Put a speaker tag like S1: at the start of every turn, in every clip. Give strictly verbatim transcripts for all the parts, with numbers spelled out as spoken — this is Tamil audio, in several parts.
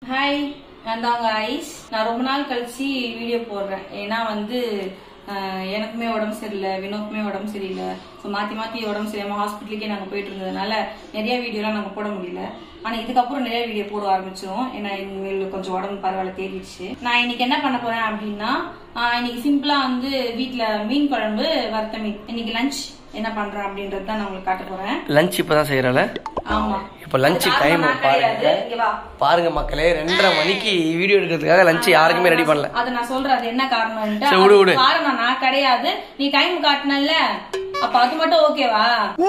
S1: ஹாய், நான் தாங்க ஐஸ். நான் ரொம்ப நாள் கழிச்சு வீடியோ போடுறேன். ஏன்னா வந்து எனக்குமே உடம்பு சரியில்லை, வினோக்குமே உடம்பு சரியில்லை. ஸோ மாற்றி மாற்றி உடம்பு சரியாமல் ஹாஸ்பிட்டலுக்கே நாங்கள் போயிட்டு இருந்ததுனால நிறைய வீடியோலாம் நாங்கள் போட முடியல. ஆனால் இதுக்கப்புறம் நிறைய வீடியோ போட ஆரம்பிச்சிடும். ஏன்னா எங்களுக்கு கொஞ்சம் உடம்பு பரவாயில்ல தேடிடுச்சு. நான் இன்னைக்கு என்ன பண்ண போறேன் அப்படின்னா, இன்னைக்கு சிம்பிளா வந்து வீட்டில் மீன் குழம்பு, வறுத்த மீன். இன்னைக்கு லஞ்ச் என்ன பண்றேன் அப்படின்றது தான் நான் உங்களுக்கு காட்ட போறேன்.
S2: லஞ்ச் இப்பதான் செய்யறல.
S1: ஆமா,
S2: இப்ப லஞ்ச் டைம் பாருங்க பாருங்க மக்களே, ரெண்டரை மணிக்கு வீடியோ எடுக்கிறதுக்காக லஞ்ச் யாருக்குமே ரெடி பண்ணல.
S1: அத நான் சொல்றேன், அது என்ன காரணம் காரணம் நான் கிடையாது. நீ டைம் காட்டினல, அப்ப அது மட்டும் ஓகேவா?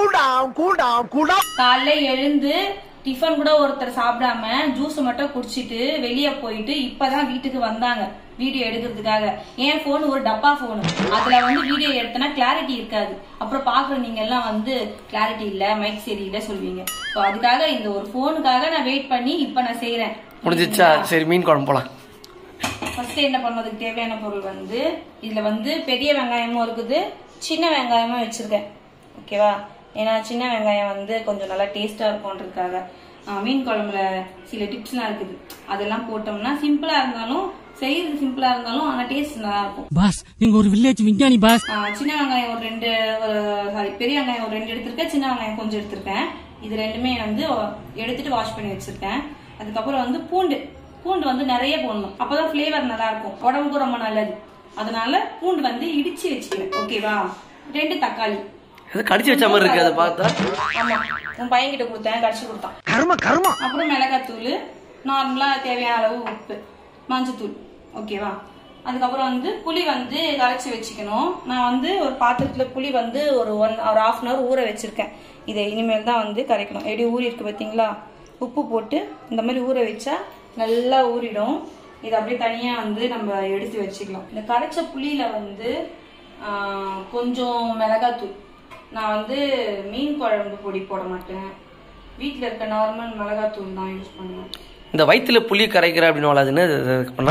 S1: காலைல எழுந்து டிஃபன் கூட ஒருத்தர் சாப்பிடாம ஜூஸ் மட்டும் குடிச்சிட்டு வெளியே போயிட்டு இப்பதான் வீட்டுக்கு வந்தாங்க வீடியோ எடுக்கிறதுக்காக. என் போன் ஒரு டப்பா போன், அதுல வந்து வீடியோ எடுத்தனா கிளாரிட்டி இருக்காது. அப்புறம் பாக்குற நீங்க எல்லாம் வந்து கிளாரிட்டி இல்ல, மைக் சரியில்லை சொல்வீங்க. சோ அதுக்காக இந்த ஒரு போனுக்காக நான் வெயிட் பண்ணி இப்ப நான் செய்யறேன்.
S2: முடிஞ்சிச்சா? சரி, மீன் குழம்பு போலாம்.
S1: ஃபர்ஸ்ட் என்ன பண்ணுறதுக்கு தேவையான பொருள் வந்து, இதுல வந்து பெரிய வெங்காயமும் இருக்குது, சின்ன வெங்காயமும் வச்சிருக்கேன். ஓகேவா? ஏன்னா சின்ன வெங்காயம் வந்து கொஞ்சம் நல்லா டேஸ்டா இருக்கும்ன்றதுக்காக. மீன் குழம்புல சில டிப்ஸ்லாம் இருக்குது, அதெல்லாம் போட்டோம்னா சிம்பிளா இருந்தாலும் செய்யறது சிம்பிளா இருந்தாலும் ஆனா டேஸ்ட் நல்லா இருக்கும்.
S3: பாஸ், நீங்க ஒரு வில்லேஜ் விஞ்ஞானி பாஸ்.
S1: சின்ன வெங்காயம் ஒரு ரெண்டு, சாரி பெரிய வெங்காயம் ஒரு ரெண்டு எடுத்திருக்கேன், சின்ன வெங்காயம் கொஞ்சம் எடுத்திருக்கேன். இது ரெண்டுமே வந்து எடுத்துட்டு வாஷ் பண்ணி வச்சிருக்கேன். அதுக்கப்புறம் வந்து பூண்டு பூண்டு வந்து நிறைய போடணும், அப்பதான் பிளேவர் நல்லா இருக்கும், உடம்புக்கு ரொம்ப நல்லது. அதனால பூண்டு வந்து இடிச்சு வச்சுக்கிறேன். ஓகேவா? ரெண்டு தக்காளி
S2: கடிச்சு வச்ச மாதிரி இருக்கு, அதை பார்த்தா.
S1: ஆமா, உன் பையன் கிட்ட கொடுத்தேன், கடிச்சு கொடுத்தான்.
S2: கர்ம கர்ம.
S1: அப்புறம் மிளகாத்தூள், நார்மலா தேவையான அளவு உப்பு, மஞ்சத்தூள். ஓகேவா? அதுக்கப்புறம் வந்து புளி வந்து கரைச்சி வச்சுக்கணும். நான் வந்து ஒரு பாத்திரத்துல புளி வந்து ஒரு ஒன் ஒரு ஹாஃப் அன் அவர் ஊற வச்சிருக்கேன். இதை இனிமேல் தான் வந்து கரைக்கணும். எப்படி ஊறி இருக்கு பாத்தீங்களா? உப்பு போட்டு இந்த மாதிரி ஊற வச்சா நல்லா ஊறிடும். இதை அப்படியே தனியா வந்து நம்ம எடுத்து வச்சுக்கலாம். இந்த கரைச்ச புளியில வந்து கொஞ்சம் மிளகாத்தூள், நான் வந்து மீன் குழம்பு பொடி போட மாட்டேன், வீட்டில் இருக்க நார்மல் மிளகாத்தூள் தான் யூஸ் பண்ணுவேன்.
S2: இந்த வயிற்றுல புளி கரைக்கிற அப்படின்னு அதுன்னு பண்ணா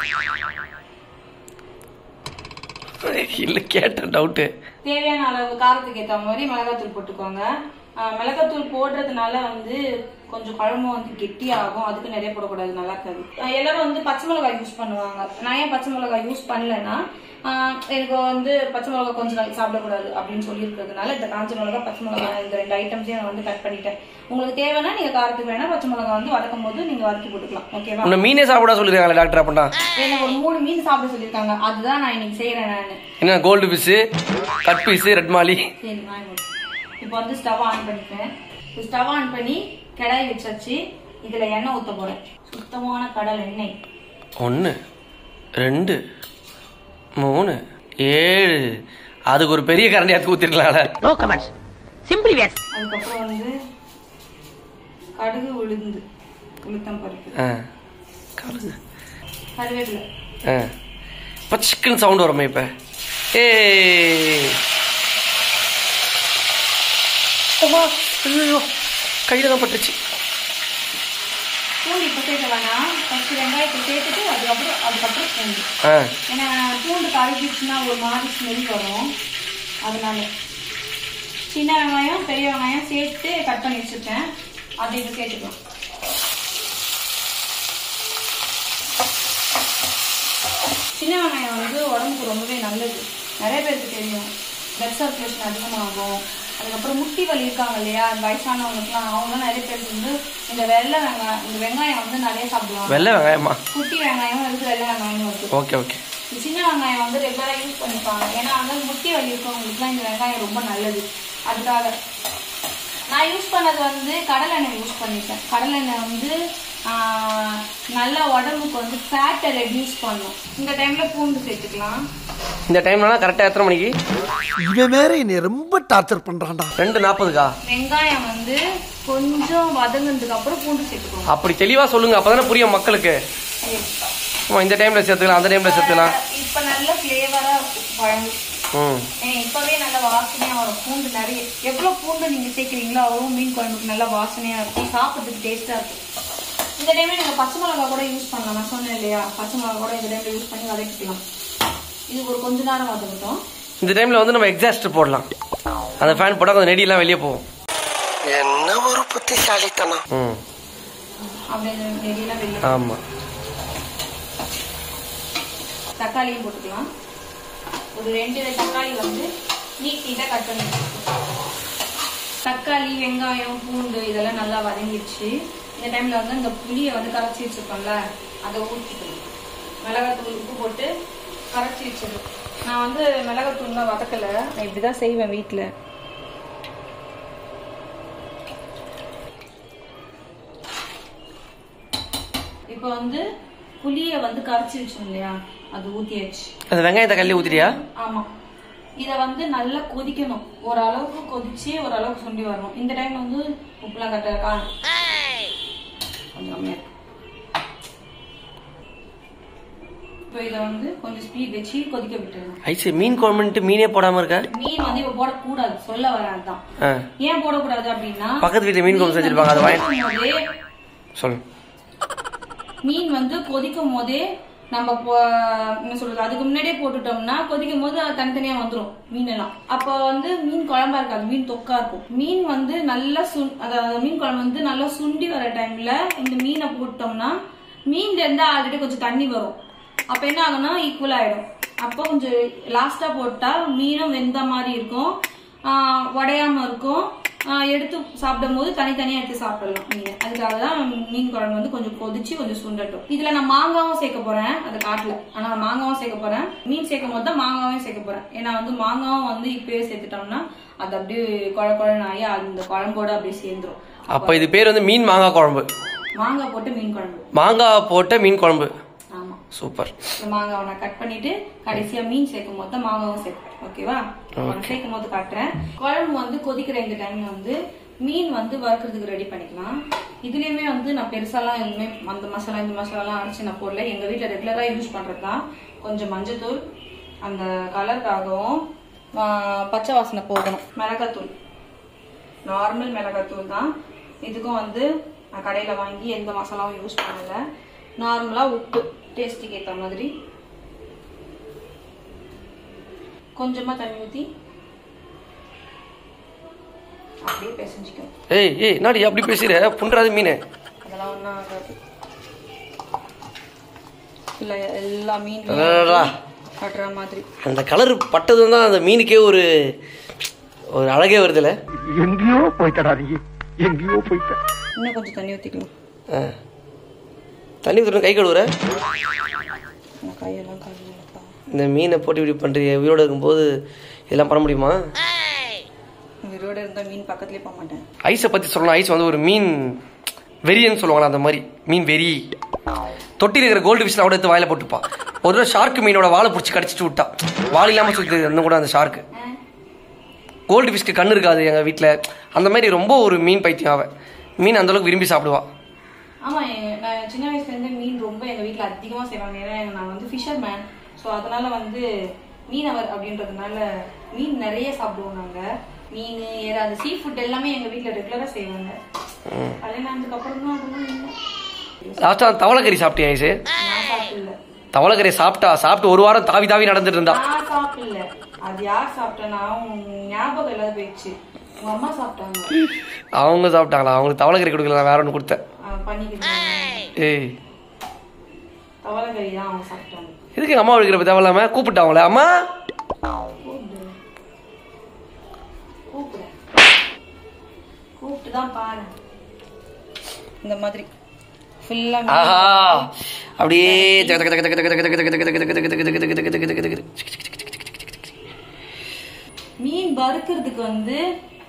S2: இல்ல, கேட்ட டவுட்டு.
S1: தேவையான அளவு காரத்துக்கு ஏற்ற மாதிரி மிளகாத்தூள் போட்டுக்கோங்க. மிளகாத்தூள் போடுறதுனால வந்து கொஞ்சம் குழம்பு வந்து கெட்டி ஆகும், அதுக்கு நிறைய போடக்கூடாது, நல்லா இருக்காது. எல்லாரும் வந்து பச்சை மிளகாய் யூஸ் பண்ணுவாங்க. நான் ஏன் பச்சை மிளகாய் யூஸ் பண்ணலன்னா, எனக்கு வந்து பச்சை மிளகா கொஞ்சம் நாளைக்கு சாப்பிடக்கூடாது அப்படின்னு சொல்லி இருக்கிறதுனால இந்த காஞ்ச மிளகா, பச்சை மிளகா, இந்த ரெண்டு ஐட்டம்ஸையும் நான் வந்து கட் பண்ணிட்டேன். உங்களுக்கு தேவைன்னா நீங்க காரத்துக்கு வேணா பச்சை மிளகா வந்து வதக்கும் போது நீங்க வதக்கி போட்டுக்கலாம். ஓகேவா?
S2: மீனே சாப்பிட சொல்லிருக்காங்க டாக்டர். அப்படின்னா
S1: என்ன ஒரு மூணு மீன் சாப்பிட சொல்லிருக்காங்க, அதுதான் நான் இன்னைக்கு செய்யறேன். நான்
S2: என்ன gold piece, cut piece, red மாலி. சரி,
S1: இப்போ வந்து ஸ்டவ் ஆன் பண்ணிட்டேன். ஸ்டவ் ஆன் பண்ணி கடாய் வச்சாச்சு. இதுல எண்ணெய் ஊத்த போறேன், சுத்தமான கடல் எண்ணெய்.
S2: ஒன்னு ரெண்டு மூணு ஏழு, அதுக்கு ஒரு பெரிய கரண்டி எடுத்து ஊத்திரலாம்ல. நோ கமெண்ட்ஸ், சிம்பிளி வேஸ்.
S1: அதுக்கப்புறம் வந்து கடுகு, உளுந்து, உளுத்தம் பருப்பு,
S2: கடுகு,
S1: கருவேப்பிலை.
S2: இப்ப சிக்கன் சவுண்ட் வருமே இப்ப. ஏ கையில தான் பட்டுச்சு.
S1: பூண்டு இப்போ சேர்க்க வேணாம், ஃபர்ஸ்ட் வெங்காயத்தை சேர்த்துட்டு அதுக்கப்புறம் அதுக்கப்புறம் பூண்டு. ஏன்னா பூண்டு கரைச்சிச்சுன்னா ஒரு மாதிரி ஸ்மெல் வரும், அதனால சின்ன வெங்காயம் பெரிய வெங்காயம் சேர்த்து கட் பண்ணி வச்சுருக்கேன், அதை இப்போ சேர்த்துக்கலாம். சின்ன வெங்காயம் வந்து உடம்புக்கு ரொம்பவே நல்லது, நிறைய பேருக்கு தெரியும். பிளட் சர்க்குலேஷன் அதிகமாகும். அதுக்கப்புறம் முட்டி வலி இருக்காங்க இல்லையா, வயசானவங்களுக்குலாம், அவங்க நிறைய பேருக்கு வந்து இந்த வெள்ளை வெங்காயம், இந்த வெங்காயம் வந்து நிறைய சாப்பிடுவாங்க.
S2: வெள்ளை வெங்காயமா? குட்டி
S1: வெங்காயம் இருக்கு, வெள்ளை வெங்காயம் இருக்கு.
S2: Okay okay.
S1: சின்ன வெங்காயம் வந்து ரெகுலரா யூஸ் பண்ணிப்பாங்க. ஏன்னா வந்து முட்டி வலி இருக்கவங்களுக்குலாம் இந்த வெங்காயம் ரொம்ப நல்லது. அதுக்காக நான் யூஸ் பண்ணது வந்து கடலெண்ணெய் யூஸ் பண்ணிட்டேன். கடலெண்ணெய் வந்து நல்லா உடம்புக்கு வந்து ஃபேட்டை ரெடியூஸ் பண்ணும். இந்த டைம்ல பூண்டு சேர்த்துக்கலாம்.
S2: இந்த டைம்ல கரெக்டா எத்தனை மணிக்கு?
S3: இவன் வேற என்னை ரொம்ப டார்ச்சர் பண்றான்டா.
S2: ரெண்டு நாற்பதுக்கா?
S1: வெங்காயம் வந்து கொஞ்சம் வதங்கினதுக்கு அப்புறம் பூண்டு சேர்த்துக்கணும்.
S2: அப்படி தெளிவா சொல்லுங்க, அப்பதானே புரியும் மக்களுக்கு. இந்த டைம்ல சேர்த்துக்கலாம், அந்த டைம்ல சேர்த்துக்கலாம்.
S1: இப்ப நல்ல ஃபிளேவரா இருக்கும் குழம்பு. இப்பவே நல்ல வாசனையா வரும். பூண்டு நிறைய, எவ்வளவு பூண்டு நீங்க சேர்க்கிறீங்களோ அவ்வளவு மீன் குழம்புக்கு நல்ல வாசனையா இருக்கும், சாப்பிட்றதுக்கு டேஸ்டா இருக்கும். இந்த டைம்ல நீங்க பச்சை மிளகா கூட யூஸ் பண்ணலாம். நான் சொன்னேன் இல்லையா, பச்சை மிளகா கூட இந்த டைம்ல யூஸ் பண்ணி வதக்கிக்கலாம். இது ஒரு கொஞ்ச நேரம் வதக்கட்டும்.
S2: இந்த டைம்ல வந்து நம்ம எக்ஸாஸ்ட் போடலாம், அந்த ஃபேன் போட்டா கொஞ்சம் நெடி எல்லாம் வெளியே போகும். என்ன ஒரு புத்திசாலித்தனம்.
S1: அப்படியே நெடியெல்லாம் வெளியே.
S2: ஆமா.
S1: தக்காளியும் போட்டுக்கலாம். ஒரு ரெண்டு தக்காளி வந்து நீட் நீட்டா கட் பண்ணி வச்சுக்கலாம். தக்காளி, வெங்காயம், பூண்டு இதெல்லாம் நல்லா வதங்கிடுச்சு. இந்த டைம்ல வந்து இந்த புளியை வந்து கரைச்சி வச்சிருக்கோம்ல அதை ஊற்றிக்கணும். மிளகாத்தூள் உப்பு போட்டு கரைச்சி வச்சிடும். நான் வந்து மிளகாத்தூள்லாம் வதக்கலை, நான் இப்படிதான் செய்வேன் வீட்டில். இப்போ வந்து புளியை வந்து கரைச்சி வச்சோம் இல்லையா, அது ஊத்தியாச்சு.
S2: அந்த வெங்காயம் தக்காளி ஊத்திட்டியா?
S1: ஆமா. இத வந்து நல்லா கொதிக்கணும். ஓரளவுக்கு கொதிச்சு ஓரளவுக்கு சுண்டி வரணும். இந்த டைம்ல வந்து உப்புலாம் கட்ட காணும். இப்போ இத வந்து கொஞ்சம் ஸ்பீட் வச்சு கொதிக்க விட்டுறணும்.
S2: ஐசே, மீன் குழம்புன்ட்டு மீனே போடாம இருக்க?
S1: மீன் வந்து இப்ப போடக்கூடாது, சொல்ல வராதுதான். ஏன் போடக்கூடாது அப்படின்னா,
S2: பக்கத்து வீட்டுல மீன் குழம்பு செஞ்சிருப்பாங்க, அதை வாங்கி சொல்லு.
S1: மீன் வந்து கொதிக்கும் போதே நம்ம என்ன சொல்றது, அதுக்கு முன்னாடியே போட்டுட்டோம்னா கொதிக்கும் போது தனித்தனியா வந்துடும் மீன் எல்லாம். அப்ப வந்து மீன் குழம்பா இருக்காது, மீன் தொக்கா இருக்கும். மீன் வந்து நல்லா சுண் அதாவது மீன் குழம்பு வந்து நல்லா சுண்டி வர டைம்ல இந்த மீனை போட்டோம்னா மீன்ல இருந்து ஆல்ரெடி கொஞ்சம் தண்ணி வரும். அப்ப என்ன ஆகும்னா ஈக்குவல் ஆயிடும். அப்போ கொஞ்சம் லாஸ்டா போட்டா மீனும் வெந்த மாதிரி இருக்கும், ஆஹ் உடையாம இருக்கும். எடுத்து சாப்பிடும் போது தனித்தனியா எடுத்து சாப்பிடலாம் மீன். அதுக்காக தான் மீன் குழம்பு வந்து கொஞ்சம் கொதிச்சு கொஞ்சம் சுண்டட்டும். இதுல நான் மாங்காவும் சேர்க்க போறேன், அதை காட்டல. ஆனா மாங்காவும் சேர்க்க போறேன். மீன் சேர்க்கும் போது தான் மாங்காவும் சேர்க்க போறேன். ஏன்னா வந்து மாங்காவும் வந்து இப்பயே சேர்த்துட்டோம்னா அது அப்படியே குழ குழன்னு ஆகி அந்த குழம்போட அப்படியே சேர்ந்துரும்.
S2: அப்ப இது பேர் வந்து மீன் மாங்காய் குழம்பு.
S1: மாங்காய் போட்டு மீன் குழம்பு.
S2: மாங்காய் போட்ட மீன் குழம்பு.
S1: ஆமா,
S2: சூப்பர்.
S1: மாங்காவை நான் கட் பண்ணிட்டு கடைசியா மீன் சேர்க்கும் போது தான் மாங்காவும் சேர்ப்பேன். ஓகேவா? சேர்க்கும் போது காட்டுறேன். குழம்பு வந்து கொதிக்கிற இந்த டைம்ல வந்து மீன் வந்து வறுக்கிறதுக்கு ரெடி பண்ணிக்கலாம். இதுலயுமே வந்து நான் பெருசாலாம் எதுவுமே அந்த மசாலா இந்த மசாலாலாம் அரைச்சு நான் போடல. எங்க வீட்டுல ரெகுலரா யூஸ் பண்றதுதான். கொஞ்சம் மஞ்சத்தூள் அந்த கலருக்காகவும், பச்சை வாசனை போகணும். மிளகாத்தூள், நார்மல் மிளகாத்தூள் தான். இதுக்கும் வந்து நான் கடையில வாங்கி எந்த மசாலாவும் யூஸ் பண்ணல. நார்மலா உப்பு டேஸ்ட்டுக்கு ஏற்ற மாதிரி, கொஞ்சமா தண்ணி ஊத்தி அப்படியே பேசிஞ்சிக்கும்.
S2: ஏய் ஏய் நாடி அப்படி பேசுற, புண்றாது மீன்.
S1: அதெல்லாம் ஒன்றும் ஆகாது. இல்லை, எல்லா மீன் கட்டுற மாதிரி
S2: அந்த கலர் பட்டது தான் அந்த மீனுக்கே ஒரு ஒரு அழகே வருதுல.
S3: எங்கேயோ போயிட்டடா நீ, எங்கேயோ போயிட்ட.
S1: இன்னும் கொஞ்சம் தண்ணி ஊற்றிக்கலாம்.
S2: தண்ணி ஊற்றுற கை கழுவுற?
S1: கையெல்லாம் கழுவுறப்பா.
S2: இந்த மீனை போட்டு இப்படி பண்ணுறீங்க, உயிரோடு இருக்கும்போது இதெல்லாம் பண்ண முடியுமா?
S1: உயிரோடு இருந்தால் மீன் பக்கத்துலேயே போக மாட்டேன்.
S2: ஐஸை பற்றி சொல்லணும். ஐஸ் வந்து ஒரு மீன் வெறியன்னு சொல்லுவாங்களா, அந்த மாதிரி மீன் வெறி. தொட்டியில் இருக்கிற கோல்டு ஃபிஷ்ல கூட எடுத்து வாயில போட்டுப்பா. ஒரு தடவை ஷார்க்கு மீனோட வாழை பிடிச்சி கடிச்சிட்டு விட்டா, வாழை இல்லாமல் சுற்றி இன்னும் கூட அந்த ஷார்க்கு. கோல்டு ஃபிஷ்க்கு கண்ணு இருக்காது எங்கள் வீட்டில். அந்த மாதிரி ரொம்ப ஒரு மீன் பைத்தியம் அவன். மீன் அந்தளவுக்கு விரும்பி சாப்பிடுவா.
S1: ஆமா, நான் சின்ன வயசுல இருந்து மீன் ரொம்ப எங்க வீட்டுல அதிகமா செய்வாங்க. ஏன்னா நான் வந்து ஃபிஷர் மேன். ஸோ அதனால வந்து மீனவர் அப்படின்றதுனால மீன் நிறைய சாப்பிடுவோம் நாங்க. மீன், ஏற அந்த சீ ஃபுட் எல்லாமே எங்க வீட்டுல ரெகுலரா செய்வாங்க. கல்யாணம் ஆனதுக்கு அப்புறம் தான் அதெல்லாம் இல்லை.
S2: லாஸ்டா தவளைக்கறி சாப்பிட்டியா ஐசு?
S1: நான் சாப்பிடல.
S2: தவளைக்கறி சாப்பிட்டா சாப்பிட்டு ஒரு வாரம் தாவி தாவி நடந்துட்டு இருந்தா.
S1: நான் சாப்பிடல. அது யார் சாப்பிட்டேன்னா ஞாபகம் இல்லாத போயிடுச்சு. உங்க அம்மா சாப்பிட்டாங்க.
S2: அவங்க சாப்பிட்டாங்களா? அவங்களுக்கு தவளைக்கறி கொடுக்கல, நான் வேற ஒன்று கொடுத்தேன். ஏய்,
S1: தவளைக்கறி தான் அவங்க சாப்பிட்டாங்க.
S2: எதுக்கு அம்மா இருக்கிறப்ப தேவையில்லாம கூப்பிட்டாங்களே? அம்மா
S1: கூப்பிட்டு தான் பாரு. இந்த மாதிரி ஃபுல்லா
S2: ஆஹா அப்படியே
S1: மீன் வறுக்கிறதுக்கு வந்து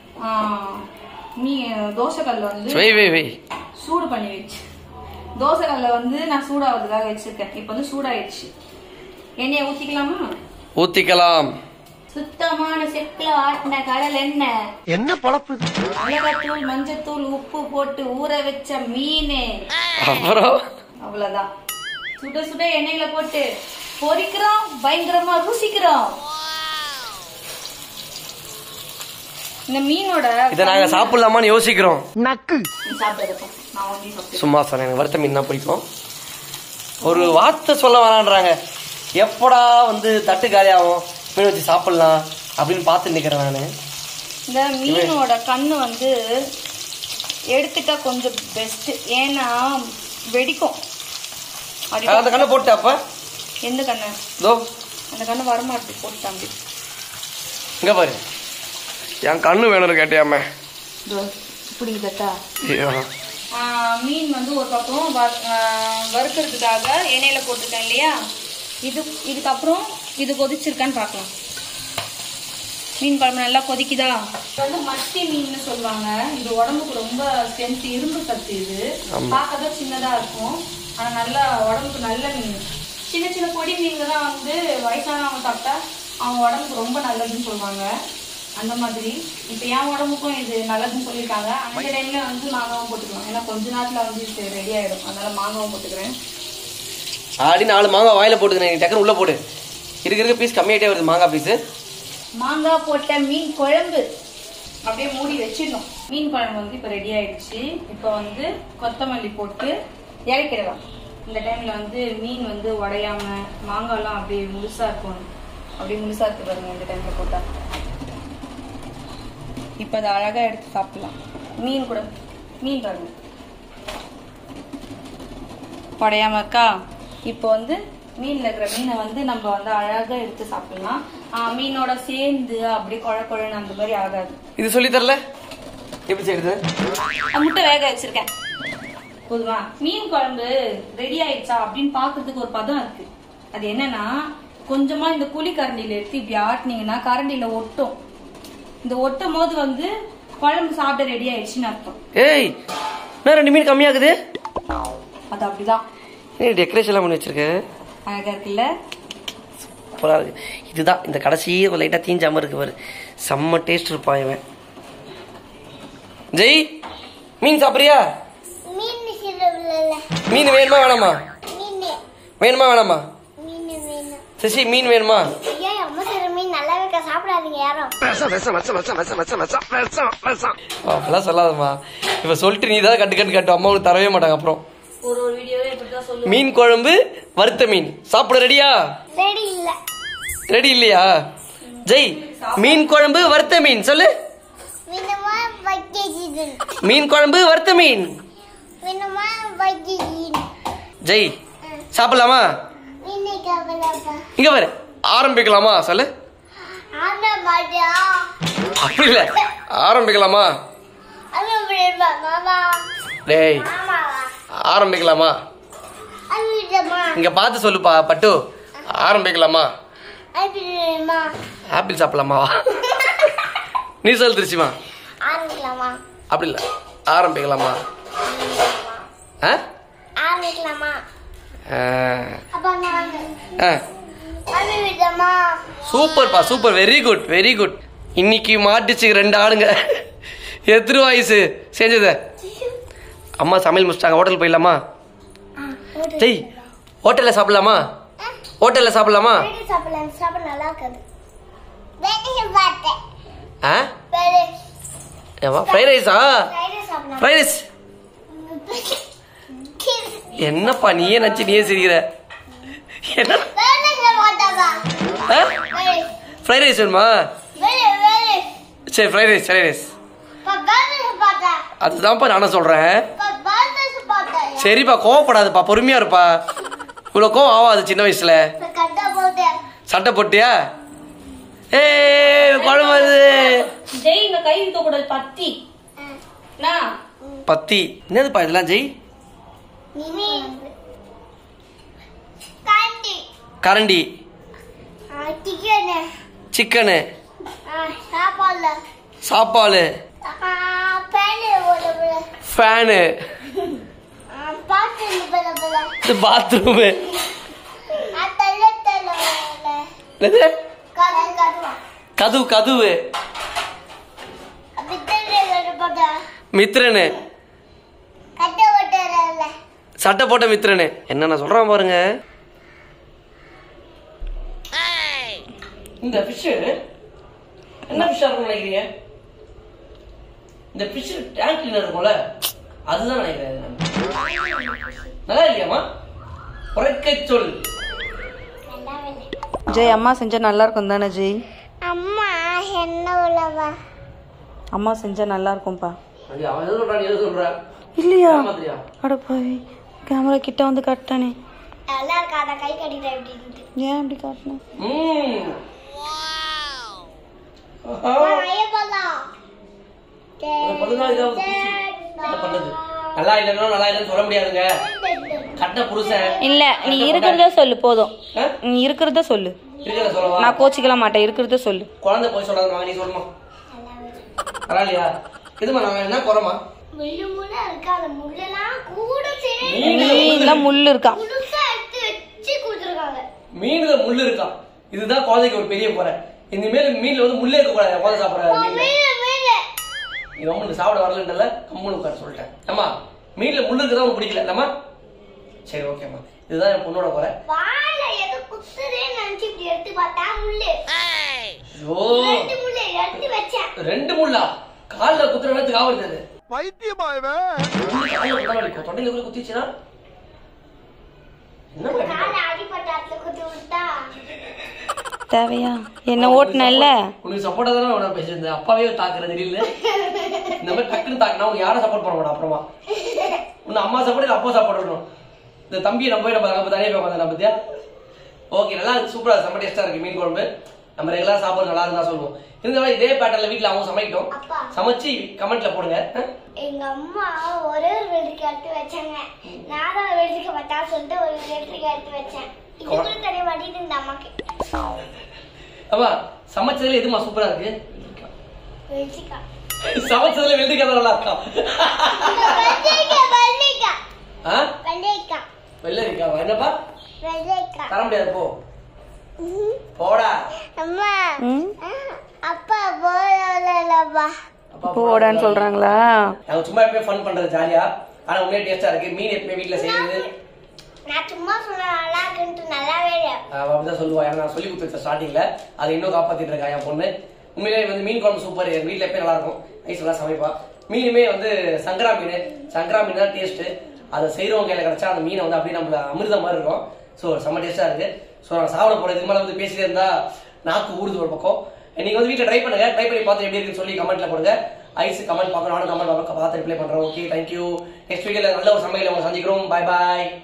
S1: மீ தோசை கல்ல வந்து சூடு பண்ணி வச்சு, தோசை கல்ல வந்து நான் சூடாகிறதுக்காக வச்சிருக்கேன். இப்ப வந்து சூடாயிடுச்சு. எண்ணெயை ஊத்திக்கலாமா?
S2: ஊத்திக்கலாம்.
S1: சுத்தமான செக்குல ஆட்டின கடல் எண்ணெய்.
S3: என்ன பழப்பு?
S1: மிளகாத்தூள், மஞ்சத்தூள், உப்பு போட்டு ஊற வச்ச மீன்.
S2: அப்புறம்
S1: அவ்வளவுதான். சுட சுட எண்ணெயில போட்டு பொரிக்கிறோம், பயங்கரமா ருசிக்கிறோம். இந்த மீனோட
S2: இதை நாங்க சாப்பிடலாமான்னு யோசிக்கிறோம்.
S3: நக்கு
S2: சும்மா சொன்னேன், எனக்கு வறுத்த மீன் தான் பிடிக்கும். ஒரு வார்த்தை சொல்ல வேணான்றாங்க. எப்படா வந்து தட்டு காலியாகும் மீன் வச்சு சாப்பிடலாம் அப்படின்னு பார்த்து நிக்கிறேன் நானு.
S1: இந்த மீனோட கண்ணு வந்து எடுத்துட்டா கொஞ்சம் பெஸ்ட். ஏன்னா வெடிக்கும்.
S2: அந்த கண்ணை போட்டு அப்ப
S1: எந்த கண்ணை?
S2: இதோ
S1: அந்த கண்ணு வரமாட்டு போட்டாங்க.
S2: இங்க பாரு, என் கண்ணு வேணும்னு கேட்டியாம
S1: இப்படி தட்டா. மீன் வந்து ஒரு பக்கம் வறுக்கிறதுக்காக எண்ணெயில போட்டுருக்கேன் இல்லையா. இது இதுக்கப்புறம் இது கொதிச்சிருக்கான்னு பார்க்கலாம். மீன் குழம்பு நல்லா கொதிக்குதா. இது வந்து மத்தி மீன் சொல்லுவாங்க. இது உடம்புக்கு ரொம்ப ஸ்ட்ரென்த், இரும்பு சத்து. இது பார்க்கதான் சின்னதா இருக்கும், ஆனா நல்லா உடம்புக்கு நல்ல மீன். சின்ன சின்ன பொடி மீன்கள் தான் வந்து வயசானவங்க சாப்பிட்டா அவங்க உடம்புக்கு ரொம்ப நல்லதுன்னு சொல்லுவாங்க. அந்த மாதிரி இப்போ என் உடம்புக்கும் இது நல்லதுன்னு சொல்லியிருக்காங்க. அந்த டைம்ல வந்து மாங்காவும் போட்டுக்கலாம். ஏன்னா கொஞ்ச நேரத்துல வந்து இது ரெடி ஆயிடும். அதனால மாங்காவும் போட்டுக்கிறேன்.
S2: ஆடி நாலு மாங்காய் வாயில போட்டுக்கிறேன். டக்குனு உள்ள போடு. இருக்க இருக்க பீஸ் கம்மியாயிட்டே வருது மாங்காய் பீஸ்.
S1: மாங்காய் போட்ட மீன் குழம்பு அப்படியே மூடி வச்சிடணும். மீன் குழம்பு வந்து இப்போ ரெடி ஆயிடுச்சு. இப்போ வந்து கொத்தமல்லி போட்டு இறக்கிடலாம். இந்த டைம்ல வந்து மீன் வந்து உடையாம மாங்காய்லாம் அப்படியே முழுசா இருக்கும். அப்படியே முழுசா இருக்கு பாருங்க இந்த டைம்ல போட்டா. இப்போ அதை அழகா எடுத்து சாப்பிடலாம். மீன் கூட மீன் பாருங்க உடையாம இருக்கா. இப்போ வந்து மீன்ல இருக்கிற மீனை வந்து நம்ம வந்து அழகா எடுத்து சாப்பிடலாம். மீனோட சேர்ந்து அப்படியே குழ குழன்னு அந்த மாதிரி ஆகாது.
S2: இது சொல்லி தரல எப்படி செய்யுது?
S1: முட்டை வேக வச்சிருக்கேன். போதுமா? மீன் குழம்பு ரெடி ஆயிடுச்சா அப்படின்னு பாக்குறதுக்கு ஒரு பதம் இருக்கு. அது என்னன்னா, கொஞ்சமா இந்த குழி கரண்டியில எடுத்து இப்படி ஆட்டினீங்கன்னா கரண்டியில ஒட்டும். இந்த ஒட்டும் போது வந்து குழம்பு சாப்பிட ரெடி ஆயிடுச்சுன்னு அர்த்தம்.
S2: ஏய், நான் ரெண்டு மீன் கம்மியாகுது.
S1: அது அப்படிதான்.
S2: டெக்கரேஷன் எல்லாம் பண்ணி வச்சிருக்க.
S1: அழகா இருக்குல்ல?
S2: சூப்பரா இருக்கு. இதுதான் இந்த கடைசி லைட்டா தீஞ்சாம இருக்கு பாரு. செம்ம டேஸ்ட் இருப்பான் இவன். ஜெய், மீன் சாப்பிடுறியா? மீன் வேணுமா வேணாமா? வேணுமா வேணாமா? சசி மீன் வேணுமா? அப்பெல்லாம் சொல்லாதம்மா. இப்ப சொல்லிட்டு நீ தான் கட்டு கட்டு கட்டு. அம்மாவுக்கு தரவே மாட்டாங்க அப்புறம்.
S1: ஒரு ஒரு வீடியோவே இப்படிதான் சொல்லுவாங்க.
S2: மீன் குழம்பு வறுத்த மீன் சாப்பிட ரெடியா?
S4: ரெடி இல்ல.
S2: ரெடி இல்லையா? ஜெய், மீன் குழம்பு வறுத்த மீன் சொல்லு. மீன் குழம்பு வறுத்த மீன். ஜெய், சாப்பிடலாமா? இங்க பாரு, ஆரம்பிக்கலாமா சொல்லு. அப்படி இல்ல, ஆரம்பிக்கலாமா? டேய், ஆரம்பிக்கலாமா? இங்க பார்த்து சொல்லுப்பா பட்டு. ஆரம்பிக்கலாமா? ஆப்பிள் சாப்பிடலாமா? நீ சொல்லு திருச்சிமா. அப்படி இல்ல, ஆரம்பிக்கலாமா? சூப்பர்ப்பா, super, very good very good. இன்னைக்கு மாட்டுச்சு ரெண்டு ஆளுங்க. எத்தனை வயசு செஞ்சத? அம்மா சமையல் முடிச்சிட்டாங்க. ஹோட்டல் போயிடலாமா? ஜெய், ஹோட்டல்ல சாப்பிடலாமா? ஹோட்டல்ல சாப்பிடலாமா? ஃப்ரைட் ரைஸா? ஃப்ரைட் ரைஸ் என்னப்பா நீயே நச்சு நீயே சிரிக்கிற? என்ன ஃப்ரைட் ரைஸ் வேணுமா? சரி, ஃப்ரைட் ரைஸ் ஃப்ரைட் ரைஸ் அதுதான்ப்பா நானும் சொல்றேன். சரிப்பா, கோவப்படாதுப்பா, பொறுமையா இருப்பா. இவ்வளவு கோவம் ஆகாது சின்ன வயசுல. சட்டை போட்டியா? ஏ குழம்பு வருது.
S1: ஜெய், இங்க கை இருக்க கூடாது. பத்தி
S2: பத்தி என்னதுப்பா இதெல்லாம்? ஜெய், கரண்டி, சிக்கனு, சாப்பாடு, ஃபேனு, பாத்ரூமு, கதவு கதவு, மித்ரனு, சட்டை போட்ட மித்ரனு. என்ன நான் சொல்றேன் பாருங்க. இந்த ஃபிஷ் என்ன ஃபிஷ்ஷா இருக்கும் நினைக்கிறீங்க? இந்த ஃபிஷ் டேங்க் கிளீனர் இருக்கும்ல, அதுதான் நினைக்கிறேன். நல்லா இல்லையாமா? உரைக்க சொல்.
S1: ஜெய், அம்மா செஞ்சா நல்லா இருக்கும் தானே ஜெய்?
S4: அம்மா என்ன உள்ளவா?
S1: அம்மா செஞ்சா நல்லா இருக்கும்பா.
S2: அவன் எது சொல்றான் எது சொல்ற
S1: இல்லையா
S2: மாதிரியா
S1: அட போய் கேமரா கிட்ட வந்து காட்டானே
S4: நல்லா இருக்காத கை கட்டிட்ட அப்படின்ட்டு
S1: ஏன் அப்படி காட்டினேன்
S2: ம்
S4: ஐய போலாம்
S2: பதினாலு இதாவது என்ன பண்ணது நல்லா இல்லைன்னா நல்லா இல்லைன்னு சொல்ல முடியாதுங்க கட்ட புருஷன்
S1: இல்ல நீ இருக்கிறத சொல்லு போதும் நீ இருக்கிறத சொல்லு
S2: இருக்கிறத சொல்லவா
S1: நான் கோச்சிக்கலாம் மாட்டேன் இருக்கிறத சொல்லு
S2: குழந்தை போய் சொல்லாத நீ சொல்லுமா நல்லா இல்லையா இதுமா நான் என்ன குறமா
S4: முள்ளு முள்ளா இருக்கா அந்த முள்ளெல்லாம் கூட சேர்ந்து
S1: மீன்ல முள்ளு இருக்கா
S4: முழுசா எடுத்து வச்சு கொடுத்துருக்காங்க
S2: மீன்ல முள்ளு இருக்கா இதுதான் குழந்தைக்கு ஒரு பெரிய குறை இனிமேல் மீன்ல வந்து முள்ளே இருக்க கூடாது குழந்தை சாப்பிடாது
S4: மீன் மீன்
S2: நீ ரொம்ப சாப்பிட வரலன்றல கம்முன்னு உட்கார சொல்லிட்டேன் அம்மா மீன்ல முள்ளு இருக்குதான் உனக்கு பிடிக்கல இல்லம்மா சரி ஓகேம்மா இதுதான் என் பொண்ணோட குறை
S4: வாயில ஏதோ குத்துறேன்னு நினைச்சு இப்படி எடுத்து பார்த்தா முள்ளு
S2: ஐயோ
S4: ரெண்டு முள்ளு எடுத்து வச்சேன்
S2: ரெண்டு முள்ளா கால்ல குத்துற நேரத்துக்கு ஆவறது
S3: பைத்தியமா இவன்
S2: தொண்டையில கூட குத்திச்சுன்னா என்ன
S4: கால அடிபட்டாத்துல குத்தி விட்டா
S1: தேவையா என்ன ஓட்டுனல்ல
S2: உனக்கு சப்போர்ட்டா தானே உன பேசியிருந்தேன் அப்பாவே தாக்குறது இல்ல இந்த மாதிரி டக்குன்னு தாக்குனா உனக்கு யாரும் சப்போர்ட் பண்ண மாட்டா அப்புறமா உன்னை அம்மா சப்போர்ட் அப்பா சப்போர்ட் பண்ணணும் இந்த தம்பியை நம்ம போய் நம்ம நம்ம தனியாக போய் உட்காந்து பத்தியா ஓகே நல்லா இருக்கு சூப்பரா செம்ம டேஸ்டா இருக்கு மீன் குழம்பு நம்ம ரெகுலரா சாப்பாடு நல்லா இருந்தா சொல்லுவோம் இருந்தாலும் இதே பேட்டர்ல வீட்டுல அவங்க சமைக்கட்டும் சமைச்சு கமெண்ட்ல போடுங்க
S4: எங்க அம்மா ஒரே ஒரு வெள்ளரிக்காய் எடுத்து வச்சாங்க நான் தான் வெள்ளரிக்காய் பத்தா சொல்லிட்டு ஒரு வெள்ளரிக்காய் எடுத்து வச்சேன் இதுக்குள்ள தெரிய மாட்டேங்குது இந்த அம்மாக்கு
S2: ஆமா சமைச்சதுல எதுமா சூப்பரா இருக்கு
S4: வெள்ளரிக்காய்
S2: சமைச்சதுல வெள்ளரிக்காய் தான் நல்லா இருக்கா
S4: வெள்ளரிக்காய் வெள்ளரிக்காய்
S2: ஆ
S4: வெள்ளரிக்காய்
S2: வெள்ளரிக்காவா என்னப்பா
S4: வெள்ளரிக்காய்
S2: தர முடியாது போ போடா
S4: அம்மா அப்பா போடலப்பா
S1: போடான்னு சொல்றாங்களா
S2: நாங்க சும்மா எப்பயும் ஃபன் பண்றது ஜாலியா ஆனா உண்மையா டேஸ்டா இருக்கு மீன் எப்பயும் வீட்டுல செய்யறது
S4: நான் சும்மா சொன்ன நல்லா இருக்குன்ட்டு நல்லாவே இல்லை
S2: அவ அப்படிதான் சொல்லுவா ஏன்னா நான் சொல்லி கொடுத்த ஸ்டார்டிங்ல அதை இன்னும் காப்பாத்திட்டு இருக்கா என் பொண்ணு உண்மையிலேயே வந்து மீன் குழம்பு சூப்பர் எங்க வீட்டுல எப்பயும் நல்லா இருக்கும் ஐஸ் எல்லாம் சமைப்பா மீனுமே வந்து சங்கரா மீன் சங்கரா மீன் தான் டேஸ்ட் அதை செய்யறவங்க கையில கிடைச்சா அந்த மீனை வந்து அப்படியே நம்மள அமிர்தம் மாதிரி இருக்கும் ஸோ செம்ம டேஸ்டா இருக்கு ஸோ நான் சாப்பிட போறேன் இதுக்கு மேலே வந்து பேசிட்டே இருந்தா நாக்கு ஊறுது ஒரு பக்கம் நீங்க வந்து வீட்டில் ட்ரை பண்ணுங்க ட்ரை பண்ணி பார்த்து எப்படி இருக்குன்னு சொல்லி கமெண்ட்ல போடுங்க ஐஸ் கமெண்ட் பார்க்கணும் நானும் கமெண்ட் பார்க்க பார்த்து ரிப்ளை பண்றேன் ஓகே தேங்க்யூ நெக்ஸ்ட் வீடியோல நல்ல ஒரு சமையல சந்திக்கிறோம் பாய் பாய்